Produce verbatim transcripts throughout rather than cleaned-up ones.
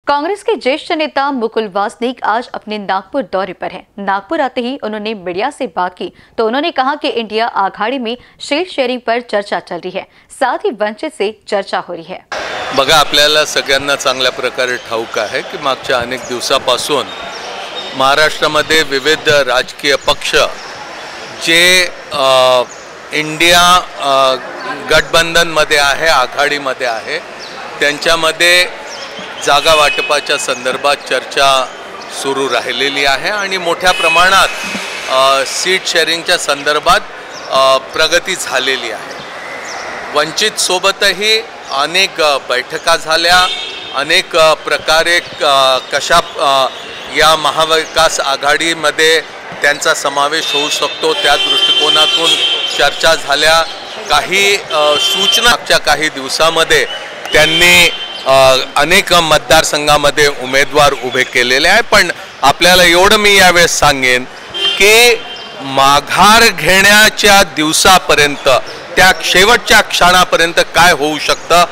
कांग्रेस के ज्येष्ठ नेता मुकुल वासनिक आज अपने नागपुर दौरे पर हैं। नागपुर आते ही उन्होंने मीडिया से बात की तो उन्होंने कहा कि इंडिया आघाड़ी में शेयर शेयरिंग पर चर्चा चल रही है, साथ ही वंचित से चर्चा हो रही है। बघा, आपल्याला सगळ्यांना चांगल्या प्रकारे ठाऊक आहे की मागच्या अनेक दिवसापासून महाराष्ट्रामध्ये विविध राजकीय पक्ष जे इंडिया गठबंधनमध्ये आहे, आघाडीमध्ये आहे, त्यांच्यामध्ये जागा वाटपाच्या संदर्भात चर्चा सुरू राहिलेली आहे आणि मोठ्या प्रमाणात सीट शेअरिंगच्या संदर्भात प्रगती झालेली आहे। वंचित सोबतही अनेक बैठका झाल्या, अनेक प्रकारे कशा या महाविकास आघाडीमध्ये त्यांचा समावेश होऊ शकतो त्या दृष्टिकोनातून चर्चा झाल्या। काही सूचना मागच्या काही दिवसांमध्ये त्यांनी अनेक मतदारसंघामध्ये उमेदवार उभे केलेले आहे। पण आपल्याला एवढं मी यावेळेस सांगेन की माघार घेण्याच्या दिवसापर्यंत, त्या शेवटच्या क्षणापर्यंत काय होऊ शकतं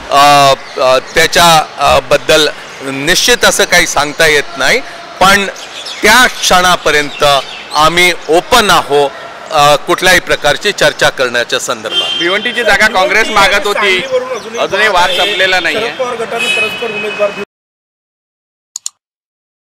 त्याच्याबद्दल निश्चित असं काही सांगता येत नाही, पण त्या क्षणापर्यंत आम्ही ओपन आहोत कुठल्याही प्रकारची चर्चा करण्याच्या संदर्भात। भिवंडीची जागा काँग्रेस मागत होती, अजूनही वाद संपलेला नाहीये।